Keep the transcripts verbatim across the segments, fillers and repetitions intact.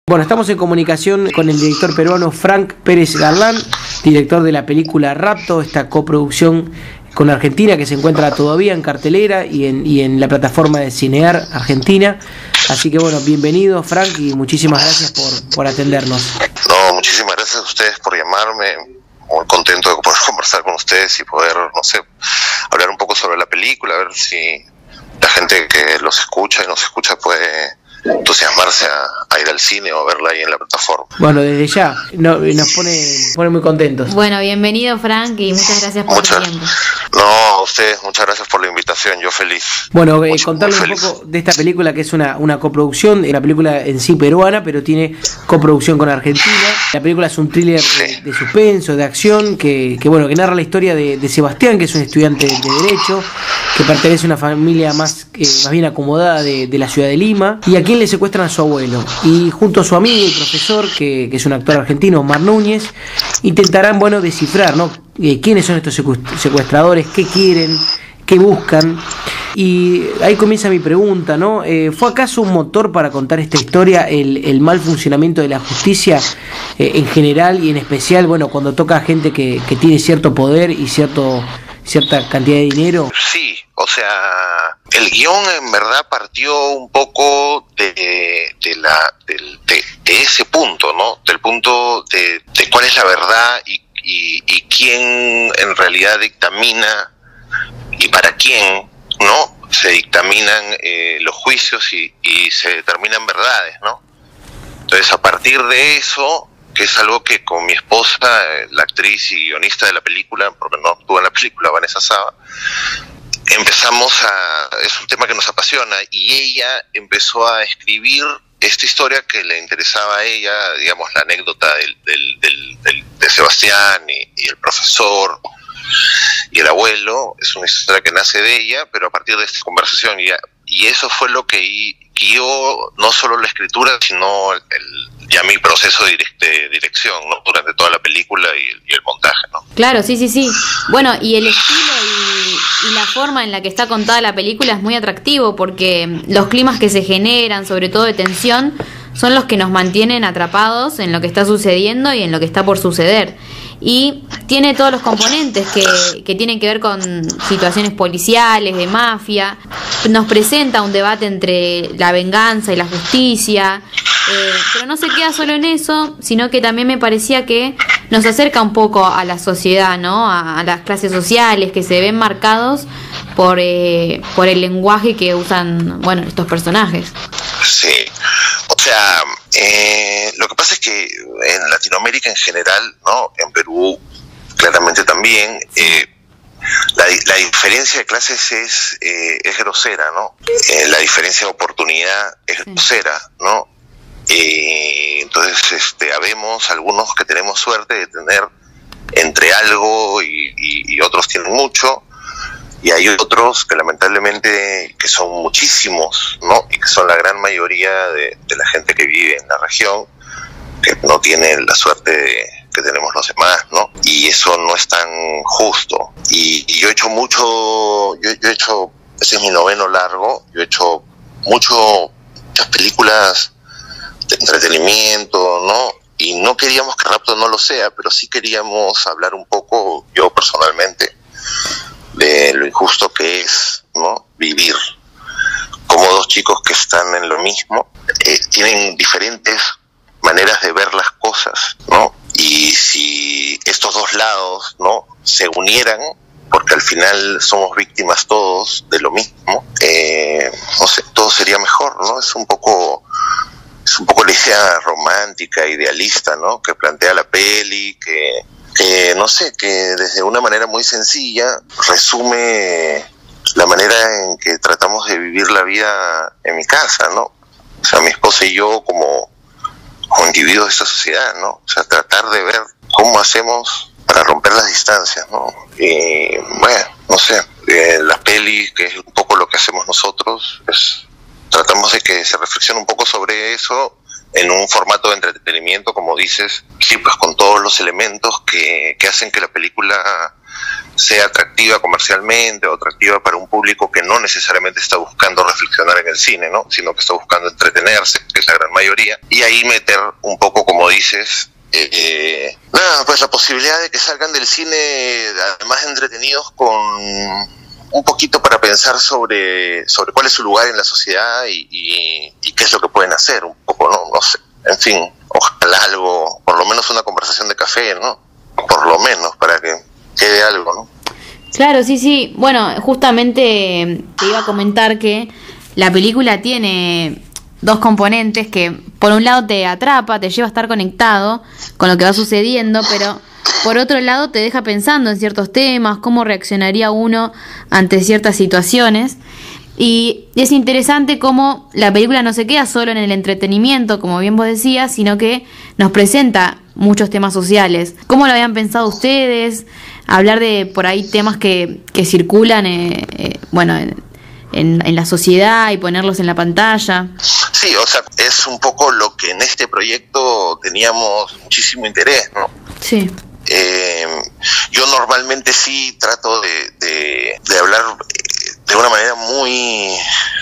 Bueno, estamos en comunicación con el director peruano Frank Pérez Garlán, director de la película Rapto, esta coproducción con Argentina que se encuentra todavía en cartelera y en, y en la plataforma de Cinear Argentina. Así que bueno, bienvenido Frank y muchísimas gracias por, por atendernos. No, muchísimas gracias a ustedes por llamarme. Muy contento de poder conversar con ustedes y poder, no sé, hablar un poco sobre la película, a ver si la gente que los escucha y nos escucha puede entusiasmarse a, a ir al cine o a verla ahí en la plataforma. Bueno, desde ya no, nos pone, pone muy contentos. Bueno, bienvenido Frank y muchas gracias por muchas, tu tiempo. No, a ustedes, muchas gracias por la invitación, yo feliz. Bueno, eh, Mucho, contarles un poco de esta película que es una, una coproducción, una película en sí peruana, pero tiene coproducción con Argentina. La película es un thriller sí. de, de suspenso, de acción, que, que bueno, que narra la historia de, de Sebastián, que es un estudiante de Derecho, que pertenece a una familia más, eh, más bien acomodada de, de la ciudad de Lima, y a quien le secuestran a su abuelo. Y junto a su amigo y profesor, que, que es un actor argentino, Omar Núñez, intentarán, bueno, descifrar, ¿no? Eh, quiénes son estos secuestradores, qué quieren, qué buscan. Y ahí comienza mi pregunta, ¿no? Eh, ¿Fue acaso un motor para contar esta historia el, el mal funcionamiento de la justicia eh, en general y en especial, bueno, cuando toca a gente que, que tiene cierto poder y cierto cierta cantidad de dinero? Sí, o sea, el guión en verdad partió un poco de, de, la, de, de, de ese punto, ¿no? Del punto de, de cuál es la verdad y, y, y quién en realidad dictamina y para quién, ¿no? Se dictaminan eh, los juicios y, y se determinan verdades, ¿no? Entonces, a partir de eso, que es algo que con mi esposa, la actriz y guionista de la película, porque no actúa en la película, Vanessa Saba, empezamos a... es un tema que nos apasiona, y ella empezó a escribir esta historia que le interesaba a ella, digamos, la anécdota del, del, del, del, de Sebastián y, y el profesor y el abuelo. Es una historia que nace de ella, pero a partir de esta conversación, y, y eso fue lo que guió no solo la escritura, sino el, el, ya mi proceso de, direct, de dirección, ¿no? Durante toda la película y el, y el montaje, ¿no? Claro, sí, sí, sí. Bueno, y el estilo y, y la forma en la que está contada la película es muy atractivo, porque los climas que se generan, sobre todo de tensión, son los que nos mantienen atrapados en lo que está sucediendo y en lo que está por suceder. Y tiene todos los componentes que, que tienen que ver con situaciones policiales, de mafia. Nos presenta un debate entre la venganza y la justicia, eh, pero no se queda solo en eso, sino que también me parecía que nos acerca un poco a la sociedad, ¿no? A, a las clases sociales que se ven marcados por, eh, por el lenguaje que usan, bueno, estos personajes. Sí, o sea, eh, lo que pasa es que en Latinoamérica en general, ¿no? En Perú claramente también, eh, la, la diferencia de clases es, eh, es grosera, ¿no? Eh, la diferencia de oportunidad es grosera, ¿no? Eh, entonces, este, habemos algunos que tenemos suerte de tener entre algo y, y, y otros tienen mucho. Y hay otros que lamentablemente, que son muchísimos, ¿no? Y que son la gran mayoría de, de la gente que vive en la región, que no tiene la suerte de, que tenemos los demás, ¿no? Y eso no es tan justo. Y, y yo he hecho mucho, yo, yo he hecho, ese es mi noveno largo, yo he hecho mucho, muchas películas de entretenimiento, ¿no? Y no queríamos que Rapto no lo sea, pero sí queríamos hablar un poco, yo personalmente, de lo injusto que es, ¿no? Vivir. Como dos chicos que están en lo mismo, eh, tienen diferentes maneras de ver las cosas, ¿no? Y si estos dos lados, ¿no? se unieran, porque al final somos víctimas todos de lo mismo, eh, no sé, todo sería mejor, ¿no? Es un poco, es un poco la idea romántica, idealista, ¿no? que plantea la peli, que que no sé, que desde una manera muy sencilla resume la manera en que tratamos de vivir la vida en mi casa, ¿no? O sea, mi esposa y yo como, como individuos de esta sociedad, ¿no? O sea, tratar de ver cómo hacemos para romper las distancias, ¿no? Y bueno, no sé, eh, la peli, que es un poco lo que hacemos nosotros, es, tratamos de que se reflexione un poco sobre eso, en un formato de entretenimiento, como dices, sí, pues con todos los elementos que, que hacen que la película sea atractiva comercialmente o atractiva para un público que no necesariamente está buscando reflexionar en el cine, ¿no? Sino que está buscando entretenerse, que es la gran mayoría, y ahí meter un poco, como dices, eh, eh, nada, pues la posibilidad de que salgan del cine además entretenidos con un poquito para pensar sobre, sobre cuál es su lugar en la sociedad y, y, y qué es lo que pueden hacer, un poco, ¿no? No sé, en fin, ojalá algo, por lo menos una conversación de café, ¿no? Por lo menos, para que quede algo, ¿no? Claro, sí, sí. Bueno, justamente te iba a comentar que la película tiene dos componentes que por un lado te atrapa, te lleva a estar conectado con lo que va sucediendo, pero por otro lado te deja pensando en ciertos temas, cómo reaccionaría uno ante ciertas situaciones. Y es interesante cómo la película no se queda solo en el entretenimiento, como bien vos decías, sino que nos presenta muchos temas sociales. ¿Cómo lo habían pensado ustedes? Hablar de por ahí temas que, que circulan eh, eh, bueno, en, en, en la sociedad y ponerlos en la pantalla. Sí, o sea, es un poco lo que en este proyecto teníamos muchísimo interés, ¿no? Sí. Eh, yo normalmente sí trato de, de, de hablar de una manera muy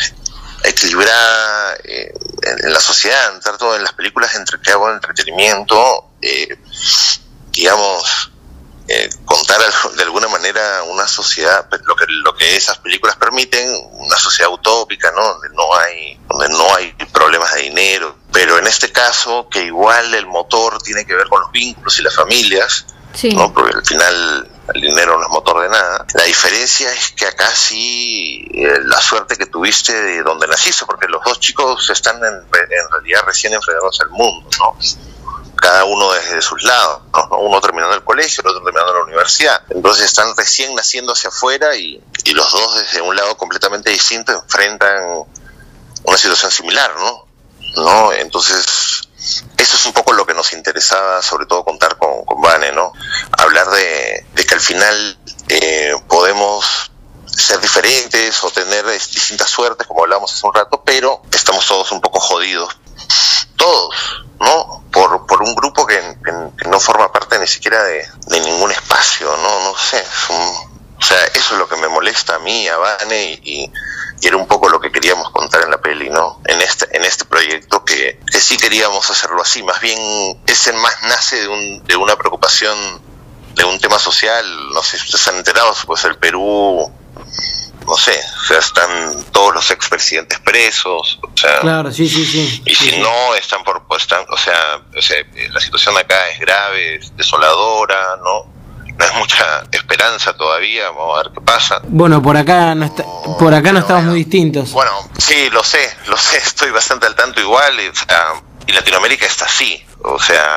equilibrada eh, en, en la sociedad. Trato en las películas entre, que hago entretenimiento, eh, digamos, eh, contar de alguna manera una sociedad, lo que lo que esas películas permiten, una sociedad utópica, ¿no? Donde no hay, donde no hay problemas de dinero, pero en este caso que igual el motor tiene que ver con los vínculos y las familias, sí, ¿no? Porque al final el dinero no es motor de nada. La diferencia es que acá sí, eh, la suerte que tuviste de donde naciste, porque los dos chicos están en, en realidad recién enfrentándose al mundo, ¿no? Cada uno desde sus lados, ¿no? Uno terminando el colegio, el otro terminando la universidad. Entonces están recién naciendo hacia afuera y, y los dos desde un lado completamente distinto enfrentan una situación similar, ¿no? ¿No? Entonces eso es un poco lo que nos interesaba, sobre todo contar con, con Vane, ¿no? Hablar de, de que al final eh, podemos ser diferentes o tener distintas suertes, como hablábamos hace un rato, pero estamos todos un poco jodidos. Todos, ¿no? Por, por un grupo que, que, que no forma parte ni siquiera de, de ningún espacio, ¿no? No sé, es un, o sea, eso es lo que me molesta a mí, a Vane, y, y era un poco lo que queríamos contar en la peli, ¿no? En este, en este proyecto que, que sí queríamos hacerlo así, más bien ese más nace de, un, de una preocupación, de un tema social. No sé si ustedes han enterado, pues el Perú, no sé, o sea, están todos los expresidentes presos, o sea, claro, sí, sí, sí. Y si sí, no, están por, pues están, o sea, o sea, la situación acá es grave, es desoladora, ¿no? No hay mucha esperanza todavía, vamos a ver qué pasa. Bueno, por acá no está, por acá no estamos bueno, muy distintos. Bueno, sí, lo sé, lo sé, estoy bastante al tanto igual, y, o sea, y Latinoamérica está así, o sea,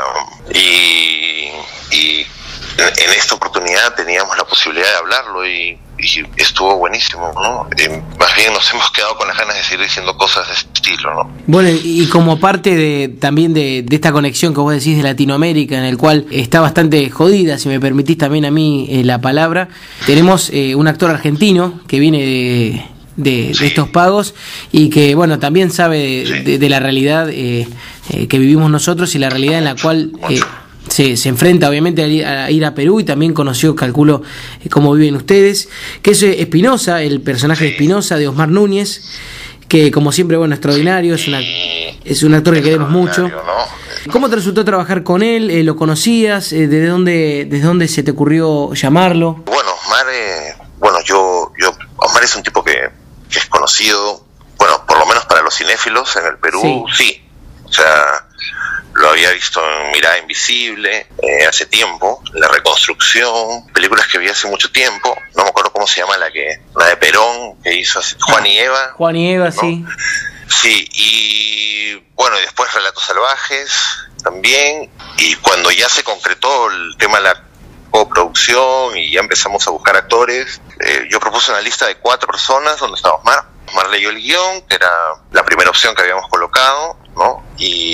y, y en, en esta oportunidad teníamos la posibilidad de hablarlo y, y estuvo buenísimo, ¿no? Eh, más bien nos hemos quedado con las ganas de seguir diciendo cosas de este estilo, ¿no? Bueno, y como parte de también de, de esta conexión que vos decís de Latinoamérica, en el cual está bastante jodida, si me permitís también a mí eh, la palabra, tenemos eh, un actor argentino que viene de, de, sí. de estos pagos y que, bueno, también sabe de, sí. de, de la realidad eh, eh, que vivimos nosotros y la realidad en la cual... Eh, Se, se enfrenta obviamente a ir, a ir a Perú y también conoció, calculo, eh, cómo viven ustedes, que es Espinosa, el personaje de Espinosa, de Osmar Núñez, que como siempre, bueno, extraordinario, es, una, es un actor que queremos mucho. ¿Cómo te resultó trabajar con él? Eh, ¿Lo conocías? Eh, ¿Desde dónde, desde dónde se te ocurrió llamarlo? Bueno, Osmar, eh, bueno, yo, yo, Osmar es un tipo que, que es conocido, bueno, por lo menos para los cinéfilos en el Perú, sí, sí. O sea, lo había visto en Mirada Invisible eh, hace tiempo, La Reconstrucción, películas que vi hace mucho tiempo, no me acuerdo cómo se llama la que, la de Perón, que hizo hace, Juan y Eva. Juan y Eva, ¿no? Sí. Sí, y bueno, y después Relatos Salvajes también, y cuando ya se concretó el tema de la coproducción y ya empezamos a buscar actores, eh, yo propuse una lista de cuatro personas donde estaba Osmar. Osmar leyó el guión, que era la primera opción que habíamos colocado, ¿no?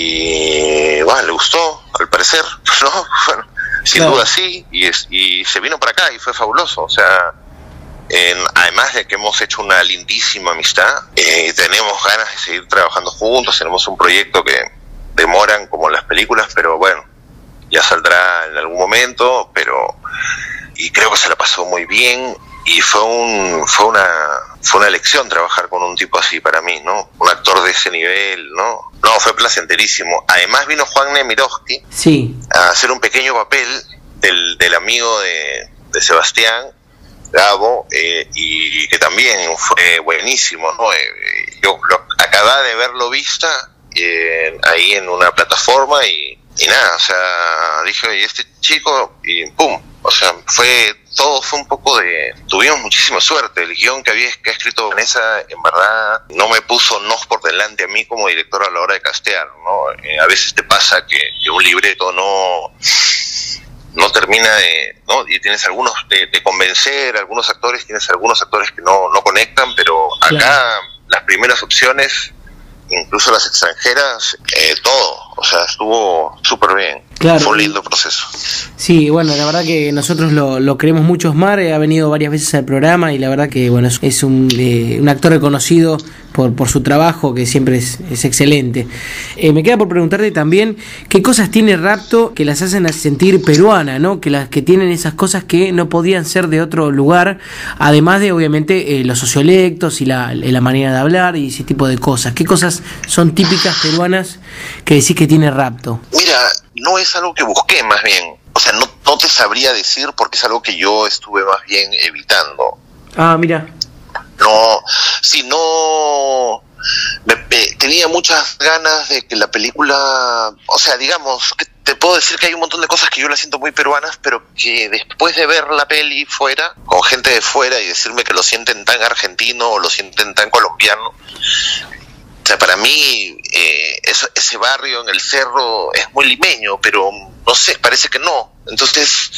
Y bueno, le gustó, al parecer, ¿no? Bueno, sin claro. duda sí, y, es, y se vino para acá y fue fabuloso, o sea, en, además de que hemos hecho una lindísima amistad, eh, tenemos ganas de seguir trabajando juntos, tenemos un proyecto que demoran como las películas, pero bueno, ya saldrá en algún momento, pero y creo que se la pasó muy bien, y fue un fue una fue una elección trabajar con un tipo así para mí, ¿no? Un actor de ese nivel, ¿no? No, fue placenterísimo. Además vino Juan Nemirovsky sí. a hacer un pequeño papel del, del amigo de, de Sebastián, Gabo, eh, y que también fue buenísimo, ¿no? Eh, yo lo, acababa de verlo vista eh, ahí en una plataforma y, y nada, o sea, dije, y este chico, y pum, o sea, fue todo fue un poco de... Tuvimos muchísima suerte. El guión que había que ha escrito Vanessa, en verdad, no me puso nos por delante a mí como director a la hora de castear, ¿no? Eh, a veces te pasa que, que un libreto no... no termina de, ¿no? Y tienes algunos de, de convencer, algunos actores, tienes algunos actores que no, no conectan, pero acá claro. Las primeras opciones, incluso las extranjeras, eh, todo, o sea, estuvo súper bien. Claro. Fue un lindo proceso. Sí, bueno, la verdad que nosotros lo, lo queremos mucho, Osmar, ha venido varias veces al programa y la verdad que bueno es, es un, eh, un actor reconocido por, por su trabajo, que siempre es, es excelente. Eh, me queda por preguntarte también qué cosas tiene Rapto que las hacen sentir peruana, ¿no? Que las que tienen esas cosas que no podían ser de otro lugar, además de obviamente eh, los sociolectos y la, la manera de hablar y ese tipo de cosas. ¿Qué cosas son típicas peruanas que decís que tiene Rapto? Mira, no es algo que busqué, más bien. O sea, no, no te sabría decir porque es algo que yo estuve más bien evitando. Ah, mira. No, si no... Me, me, tenía muchas ganas de que la película... O sea, digamos, que te puedo decir que hay un montón de cosas que yo las siento muy peruanas, pero que después de ver la peli fuera, con gente de fuera, y decirme que lo sienten tan argentino o lo sienten tan colombiano... O sea, para mí eh, eso, ese barrio en el cerro es muy limeño, pero no sé, parece que no. Entonces,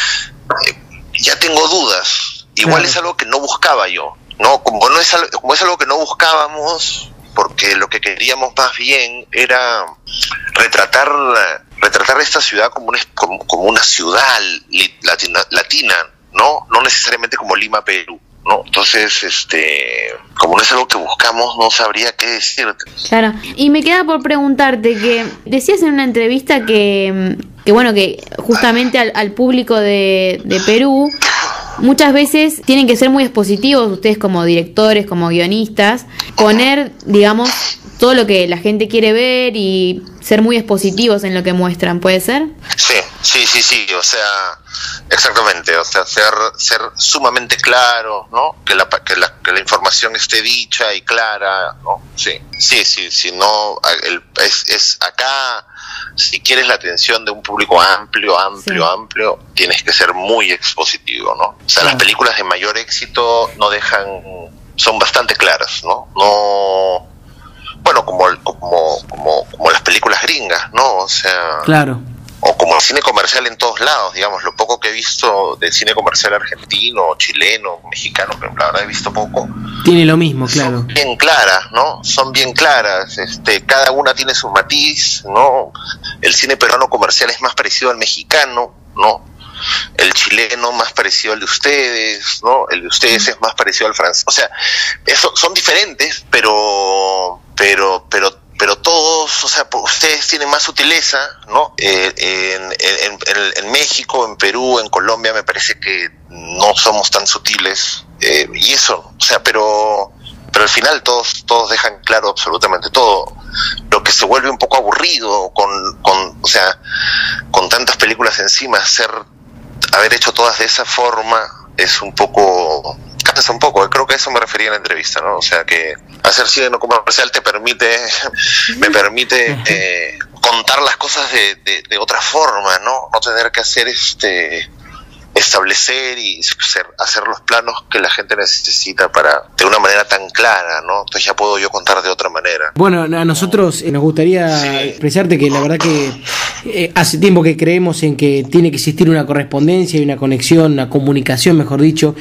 eh, ya tengo dudas. Igual claro. Es algo que no buscaba yo, ¿no? Como, no es algo, como es algo que no buscábamos, porque lo que queríamos más bien era retratar, retratar esta ciudad como una, como, como una ciudad latina, latina, ¿no? No necesariamente como Lima, Perú. No, entonces, este, como no es algo que buscamos, no sabría qué decirte. Claro, y me queda por preguntarte que decías en una entrevista que, que bueno, que justamente al, al público de, de Perú muchas veces tienen que ser muy expositivos, ustedes como directores, como guionistas, poner, digamos, todo lo que la gente quiere ver y ser muy expositivos en lo que muestran, ¿puede ser? Sí, sí, sí, sí, o sea, exactamente, o sea, ser ser sumamente claro, ¿no? Que la que la, que la información esté dicha y clara, ¿no? Sí, sí, sí, sí, no, el, es, es acá, si quieres la atención de un público amplio, amplio, sí. amplio, tienes que ser muy expositivo, ¿no? O sea, sí. Las películas de mayor éxito no dejan, son bastante claras, ¿no? No... Bueno, como, como como como las películas gringas, ¿no? O sea, claro. O como el cine comercial en todos lados, digamos, lo poco que he visto del cine comercial argentino, chileno, mexicano, pero la verdad he visto poco. Tiene lo mismo, claro. Son bien claras, ¿no? Son bien claras, este, cada una tiene su matiz, ¿no? El cine peruano comercial es más parecido al mexicano, ¿no? El chileno más parecido al de ustedes, ¿no? El de ustedes es más parecido al francés. O sea, eso, son diferentes, pero pero pero pero todos, o sea, ustedes tienen más sutileza, ¿no? Eh, en, en, en, en México, en Perú, en Colombia me parece que no somos tan sutiles, eh, y eso, o sea, pero pero al final todos todos dejan claro absolutamente todo. Lo que se vuelve un poco aburrido con con o sea, con tantas películas encima, hacer haber hecho todas de esa forma es un poco, cansa un poco, creo que a eso me refería en la entrevista, ¿no? O sea, que hacer cine no comercial te permite, me permite eh, contar las cosas de, de, de otra forma, ¿no? No tener que hacer este, establecer y hacer, hacer los planos que la gente necesita para, de una manera tan clara, ¿no? Entonces ya puedo yo contar de otra manera. Bueno, a nosotros eh, nos gustaría sí. expresarte que la verdad que eh, hace tiempo que creemos en que tiene que existir una correspondencia y una conexión, una comunicación, mejor dicho,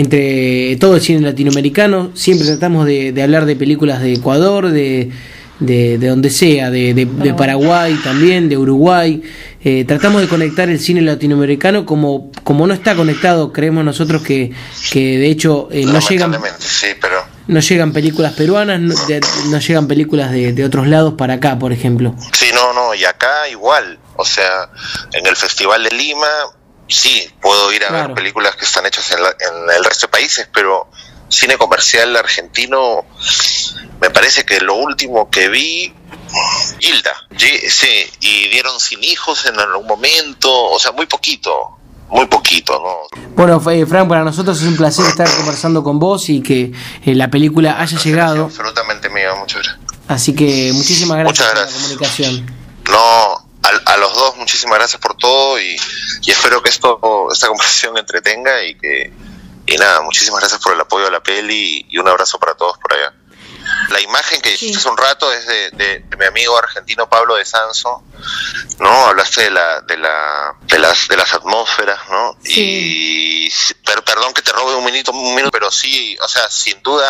entre todo el cine latinoamericano. Siempre tratamos de, de hablar de películas de Ecuador, de de, de donde sea, de, de, de Paraguay también, de Uruguay. Eh, tratamos de conectar el cine latinoamericano como como no está conectado, creemos nosotros que, que de hecho eh, no llegan sí, pero... no llegan películas peruanas, no, de, no llegan películas de, de otros lados para acá, por ejemplo. Sí, no, no, y acá igual, o sea, en el Festival de Lima sí, puedo ir a claro. ver películas que están hechas en, la, en el resto de países, pero cine comercial argentino, me parece que lo último que vi, Hilda, sí, y dieron Sin Hijos en algún momento, o sea, muy poquito, muy poquito, ¿no? Bueno, Frank, para nosotros es un placer estar conversando con vos y que eh, la película haya llegado. Absolutamente mío, muchas gracias. Así que muchísimas gracias, muchas por gracias la comunicación. No, a, a los dos muchísimas gracias por todo y, y espero que esto, esta conversación entretenga y que, y nada, muchísimas gracias por el apoyo a la peli y un abrazo para todos por allá. La imagen que dijiste hace un rato es de, de, de mi amigo argentino Pablo de Sanso, ¿no? Hablaste de la, de la, de las, de las atmósferas, ¿no? Sí. Y per, perdón que te robe un minuto, un minuto, pero sí, o sea, sin duda,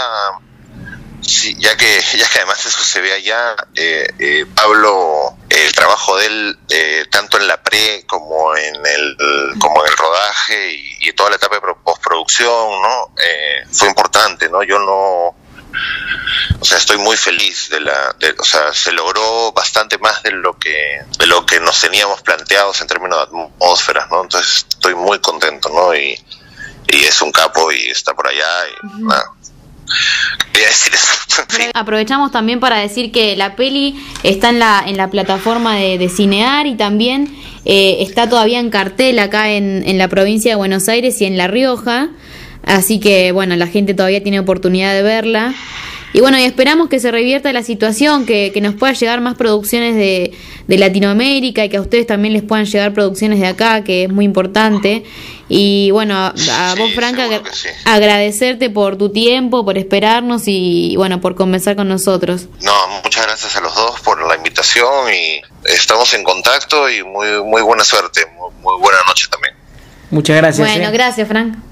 sí, ya que, ya que además eso se ve allá, eh, eh, Pablo, el trabajo de él, eh, tanto en la pre como en el, como en el rodaje y, y toda la etapa de postproducción, ¿no? Eh, fue importante, ¿no? Yo no, o sea, estoy muy feliz de la, de, o sea, se logró bastante más de lo que, de lo que nos teníamos planteados en términos de atmósferas, ¿no? Entonces estoy muy contento, ¿no? Y, y es un capo y está por allá y uh-huh. nada. Quería decir eso. Sí. Aprovechamos también para decir que la peli está en la, en la plataforma de, de Cinear y también eh, está todavía en cartel acá en, en la provincia de Buenos Aires y en La Rioja. Así que, bueno, la gente todavía tiene oportunidad de verla. Y bueno, y esperamos que se revierta la situación, que, que nos pueda llegar más producciones de, de Latinoamérica y que a ustedes también les puedan llegar producciones de acá, que es muy importante. Y bueno, a, a vos, sí, Franca, sí. agradecerte por tu tiempo, por esperarnos y, bueno, por conversar con nosotros. No, muchas gracias a los dos por la invitación y estamos en contacto y muy, muy buena suerte, muy, muy buena noche también. Muchas gracias. Bueno, ¿eh? gracias, Frank.